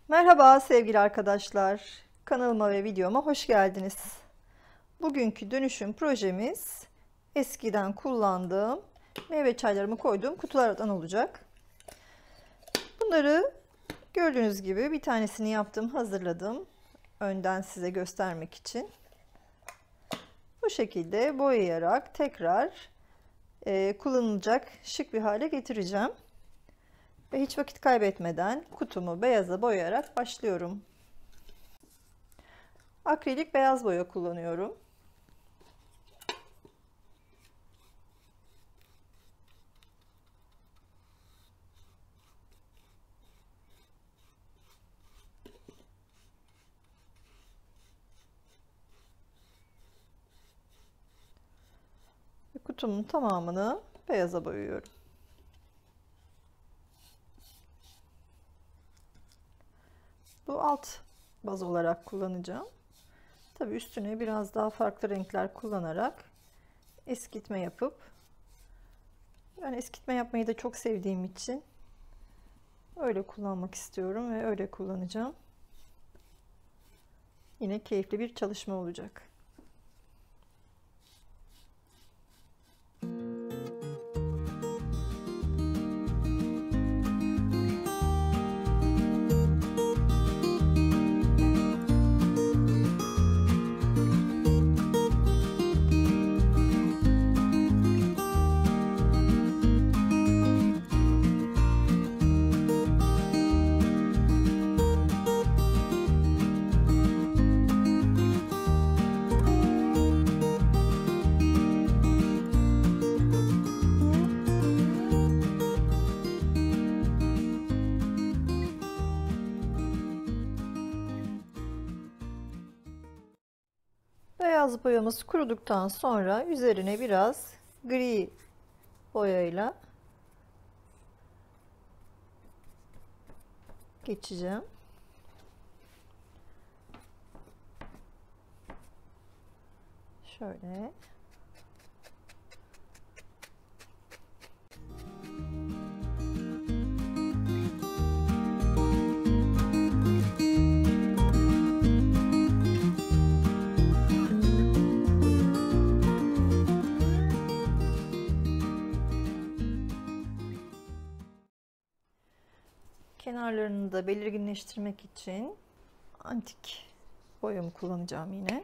Merhaba sevgili arkadaşlar. Kanalıma ve videoma hoş geldiniz. Bugünkü dönüşüm projemiz eskiden kullandığım meyve çaylarımı koyduğum kutulardan olacak. Bunları gördüğünüz gibi bir tanesini yaptım, hazırladım. Önden size göstermek için. Bu şekilde boyayarak tekrar kullanılacak şık bir hale getireceğim. Ve hiç vakit kaybetmeden kutumu beyaza boyayarak başlıyorum. Akrilik beyaz boya kullanıyorum. Kutumun tamamını beyaza boyuyorum. Bu alt baz olarak kullanacağım. Tabii üstüne biraz daha farklı renkler kullanarak eskitme yapıp, ben eskitme yapmayı da çok sevdiğim için öyle kullanmak istiyorum ve öyle kullanacağım. Yine keyifli bir çalışma olacak. Beyaz boyamız kuruduktan sonra üzerine biraz gri boyayla geçeceğim. Şöyle. Kenarlarını da belirginleştirmek için antik boyamı kullanacağım yine.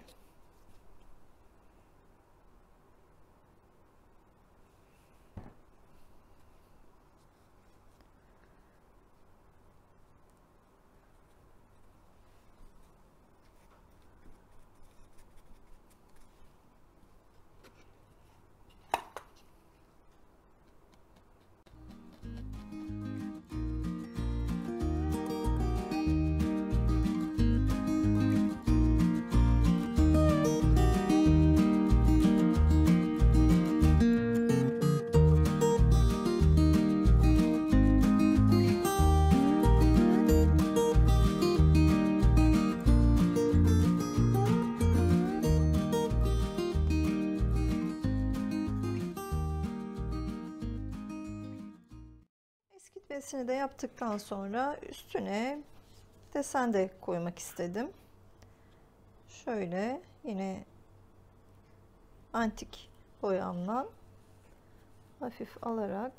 Eskitmesini de yaptıktan sonra üstüne desen de koymak istedim. Şöyle yine antik boyamla hafif alarak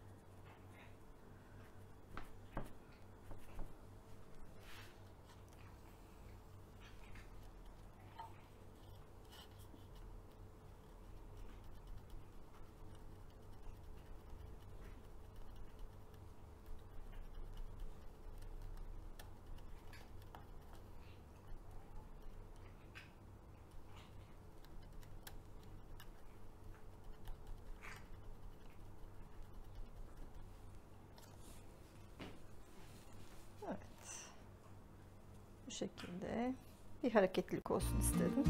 bu şekilde bir hareketlilik olsun istedim.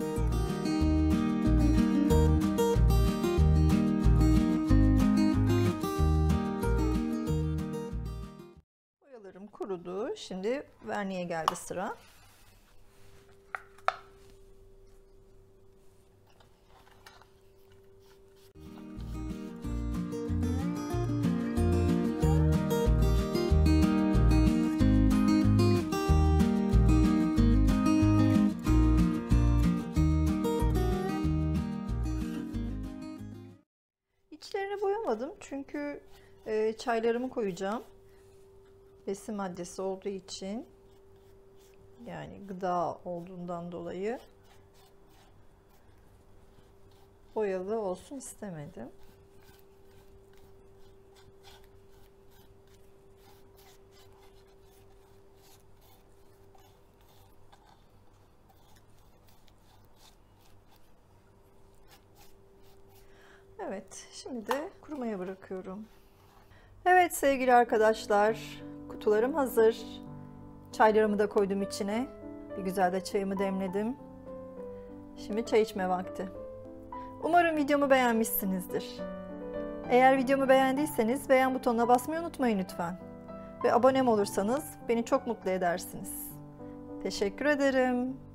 Boyalarım kurudu. Şimdi verniğe geldi sıra. koymadım çünkü çaylarımı koyacağım. Besin maddesi olduğu için, yani gıda olduğundan dolayı boyalı olsun istemedim. Evet, şimdi de kurumaya bırakıyorum. Evet sevgili arkadaşlar, kutularım hazır. Çaylarımı da koydum içine. Bir güzel de çayımı demledim. Şimdi çay içme vakti. Umarım videomu beğenmişsinizdir. Eğer videomu beğendiyseniz beğen butonuna basmayı unutmayın lütfen. Ve abonem olursanız beni çok mutlu edersiniz. Teşekkür ederim.